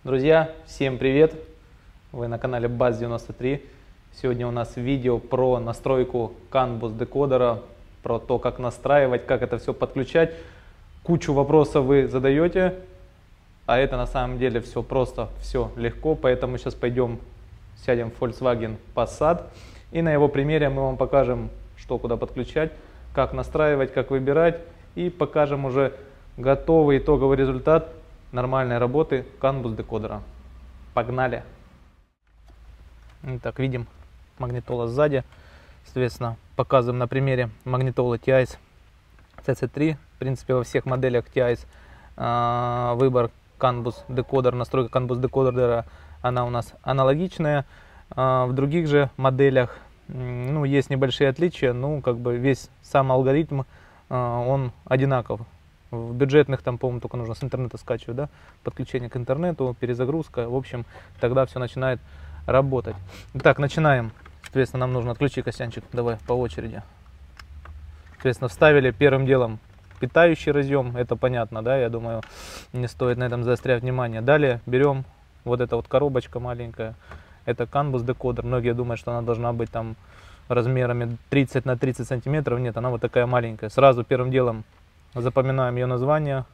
Друзья, всем привет! Вы на канале Buzz93. Сегодня у нас видео про настройку CAN бус декодера, про то, как настраивать, как это все подключать. Кучу вопросов вы задаете, а это на самом деле все просто, все легко. Поэтому сейчас пойдем, сядем в Volkswagen Passat и на его примере мы вам покажем, что куда подключать, как настраивать, как выбирать, и покажем уже готовый итоговый результат нормальной работы CAN бус декодера. Погнали! Итак, видим магнитола сзади. Соответственно, показываем на примере магнитолы TIS CC3. В принципе, во всех моделях TIS выбор CAN бус декодер, настройка CAN бус декодера, она у нас аналогичная. В других же моделях есть небольшие отличия, как бы весь сам алгоритм он одинаков. В бюджетных там, по-моему, только нужно с интернета скачивать, да? Подключение к интернету, перезагрузка, в общем, тогда все начинает работать. Итак, начинаем. Соответственно, нам нужно отключить Костянчик, давай по очереди. Соответственно, вставили первым делом питающий разъем, это понятно, да, я думаю, не стоит на этом заострять внимание. Далее берем вот эта вот коробочка маленькая, это CAN бус декодер. Многие думают, что она должна быть там размерами 30 на 30 сантиметров, нет, она вот такая маленькая. Сразу первым делом запоминаем ее название.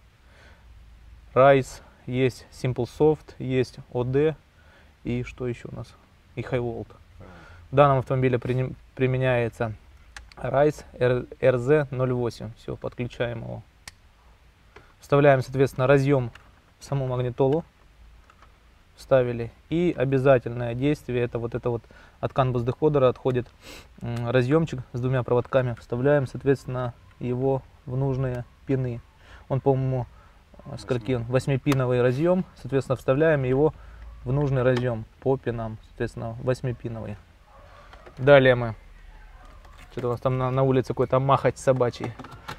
RISE, есть Simple Soft, есть OD и что еще у нас? И High Volt. В данном автомобиле применяется RISE RZ08. Все, подключаем его. Вставляем, соответственно, разъем в саму магнитолу. Вставили. И обязательное действие, это вот от CAN бус декодера отходит разъемчик с двумя проводками. Вставляем, соответственно, его в нужные пины. Он, по-моему, скольки он? 8-пиновый разъем. Соответственно, вставляем его в нужный разъем по пинам. Соответственно, 8-пиновый. Далее мы... Что-то у нас там на улице какой-то махать собачий.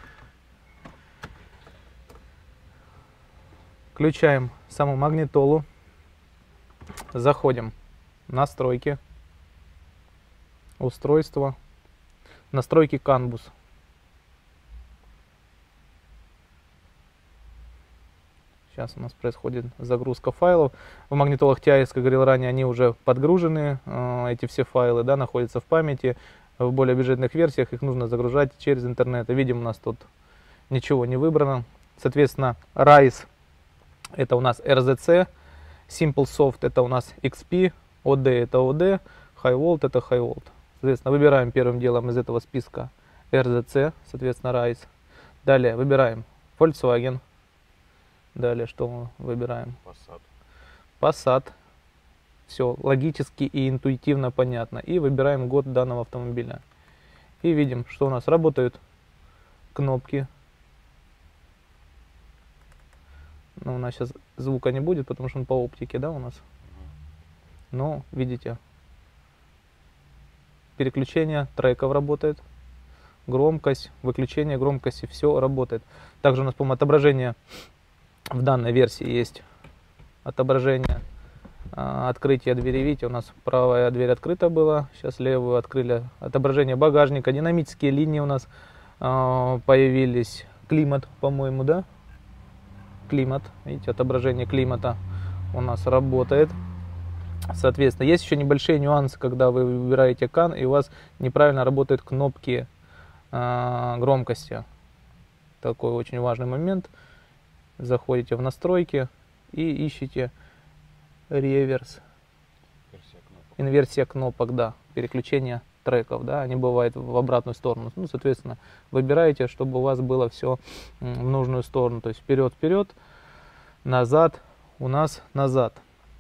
Включаем саму магнитолу. Заходим в настройки. Устройство. Настройки CAN бус. Сейчас у нас происходит загрузка файлов. В магнитолах TIS, как говорил ранее, они уже подгружены. Эти все файлы, да, находятся в памяти. В более бюджетных версиях их нужно загружать через интернет. Видим, у нас тут ничего не выбрано. Соответственно, RISE это у нас RZC, Simple Soft это у нас XP, OD это OD, High Volt это High Volt. Соответственно, выбираем первым делом из этого списка RZC, соответственно, RISE. Далее выбираем Volkswagen. Далее что мы выбираем? Passat. Все логически и интуитивно понятно. И выбираем год данного автомобиля. И видим, что у нас работают кнопки. Но у нас сейчас звука не будет, потому что он по оптике, да, у нас. Но видите, переключение треков работает. Громкость, выключение громкости, все работает. Также у нас, по-моему, отображение. В данной версии есть отображение открытия двери. Видите, у нас правая дверь открыта была, сейчас левую открыли. Отображение багажника, динамические линии у нас появились. Климат, по-моему, да? Климат, видите, отображение климата у нас работает. Соответственно, есть еще небольшие нюансы, когда вы выбираете CAN и у вас неправильно работают кнопки громкости. Такой очень важный момент. Заходите в настройки и ищите реверс. Инверсия кнопок, да, переключение треков, да, они бывают в обратную сторону. Соответственно, выбираете, чтобы у вас было все в нужную сторону. То есть вперед, назад, у нас назад.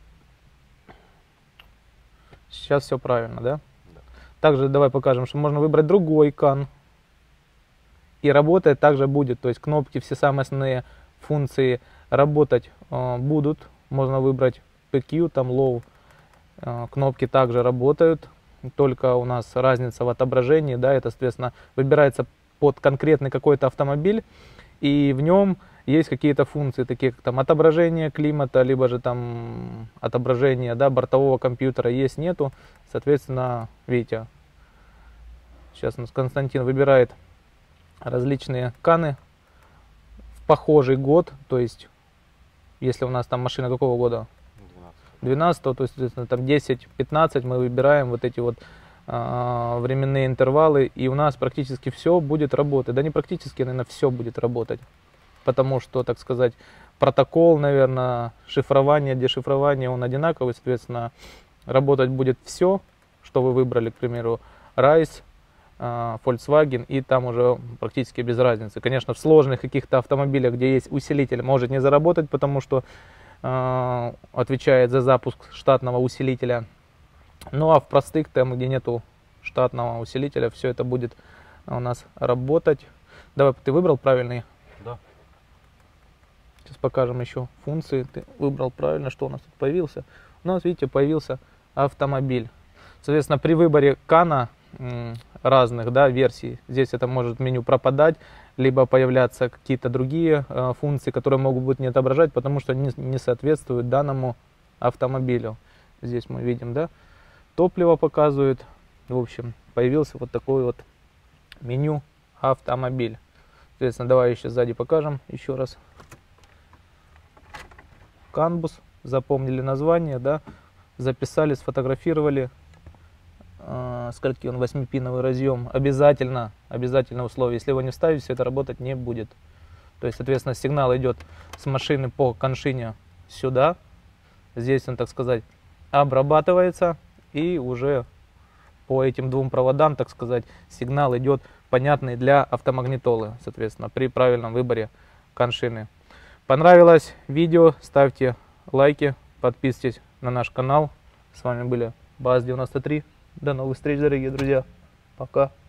Сейчас все правильно, да? Также давай покажем, что можно выбрать другой CAN. И работает также будет, то есть кнопки, все самые основные функции работать будут. Можно выбрать PQ, там Low. Кнопки также работают, только у нас разница в отображении, да, это, соответственно, выбирается под конкретный какой-то автомобиль, и в нем есть какие-то функции, такие как там отображение климата, либо же там отображение, да, бортового компьютера есть, нету. Соответственно, видите, сейчас у нас Константин выбирает различные каны в похожий год, то есть если у нас там машина какого года? 12, то есть, соответственно, там 10-15 мы выбираем вот эти вот временные интервалы, и у нас практически все будет работать. Да не практически, наверное, все будет работать. Потому что, так сказать, протокол, наверное, шифрование, дешифрование, он одинаковый, соответственно, работать будет все, что вы выбрали, к примеру, Rise, Volkswagen, и там уже практически без разницы. Конечно, в сложных каких-то автомобилях, где есть усилитель, может не заработать, потому что отвечает за запуск штатного усилителя. Ну а в простых, там, где нету штатного усилителя, все это будет у нас работать. Давай, ты выбрал правильный? Да. Сейчас покажем еще функции. Ты выбрал правильно, что у нас тут появился. У нас, видите, появился автомобиль. Соответственно, при выборе кана разных, да, версий, здесь это может в меню пропадать, либо появляться какие-то другие функции, которые могут быть не отображать, потому что они не соответствуют данному автомобилю. Здесь мы видим, да, топливо показывает. В общем, появился вот такой вот меню автомобиль. Соответственно, давай еще сзади покажем еще раз. Канбус, запомнили название, да, записали, сфотографировали. Скольки он, 8-пиновый разъем. Обязательно условие. Если его не вставить, все это работать не будет. То есть, соответственно, сигнал идет с машины по коншине сюда. Здесь он, так сказать, обрабатывается. И уже по этим двум проводам, так сказать, сигнал идет понятный для автомагнитолы. Соответственно, при правильном выборе коншины. Понравилось видео? Ставьте лайки, подписывайтесь на наш канал. С вами были БАЗ-93. До новых встреч, дорогие друзья. Пока.